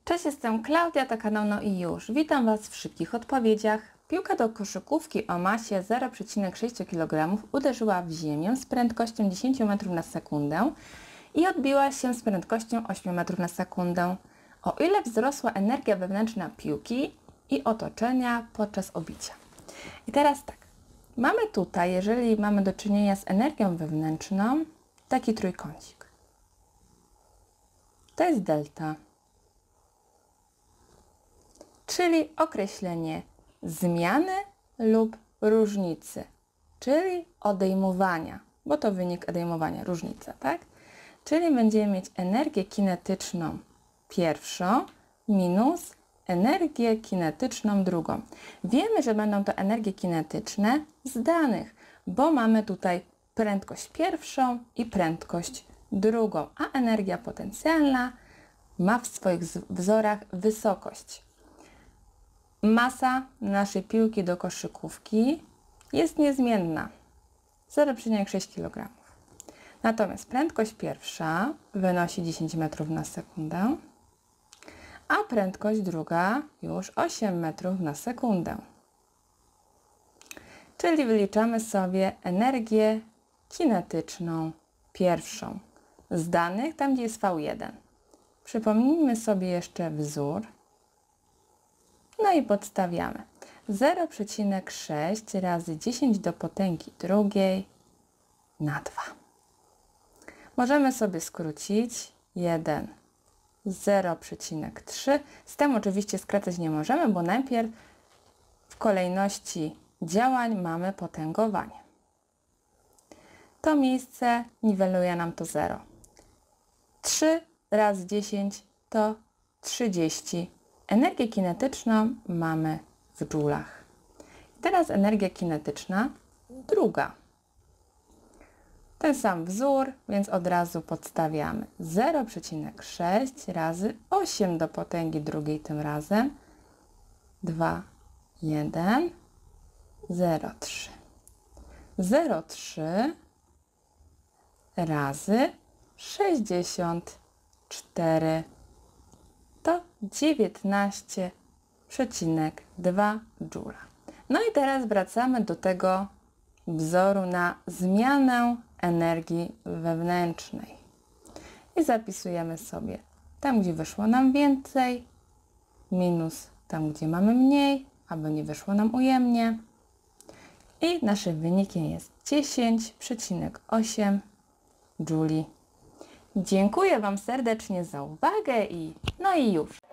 Cześć, jestem Klaudia, to kanał No i już. Witam Was w szybkich odpowiedziach. Piłka do koszykówki o masie 0,6 kg uderzyła w ziemię z prędkością 10 metrów na sekundę i odbiła się z prędkością 8 metrów na sekundę. O ile wzrosła energia wewnętrzna piłki i otoczenia podczas obicia? I teraz tak, mamy tutaj, jeżeli mamy do czynienia z energią wewnętrzną, taki trójkącik. To jest delta, czyli określenie zmiany lub różnicy, czyli odejmowania, bo to wynik odejmowania, różnica, tak? Czyli będziemy mieć energię kinetyczną pierwszą minus energię kinetyczną drugą. Wiemy, że będą to energie kinetyczne z danych, bo mamy tutaj prędkość pierwszą i prędkość drugą, a energia potencjalna ma w swoich wzorach wysokość. Masa naszej piłki do koszykówki jest niezmienna, 0,6 kg. Natomiast prędkość pierwsza wynosi 10 metrów na sekundę, a prędkość druga już 8 metrów na sekundę. Czyli wyliczamy sobie energię kinetyczną pierwszą z danych, tam gdzie jest V1. Przypomnijmy sobie jeszcze wzór. No i podstawiamy 0,6 razy 10 do potęgi drugiej na 2. Możemy sobie skrócić 1, 0,3. Z tym oczywiście skracać nie możemy, bo najpierw w kolejności działań mamy potęgowanie. To miejsce niweluje nam to 0. 3 razy 10 to 30. Energię kinetyczną mamy w dżulach. Teraz energia kinetyczna druga. Ten sam wzór, więc od razu podstawiamy 0,6 razy 8 do potęgi drugiej tym razem. 2, 1, 0,3. 0,3 razy 64 to 19,2 dżula. No i teraz wracamy do tego wzoru na zmianę energii wewnętrznej. I zapisujemy sobie tam, gdzie wyszło nam więcej, minus tam, gdzie mamy mniej, aby nie wyszło nam ujemnie. I naszym wynikiem jest 10,8 dżuli. Dziękuję Wam serdecznie za uwagę i no i już.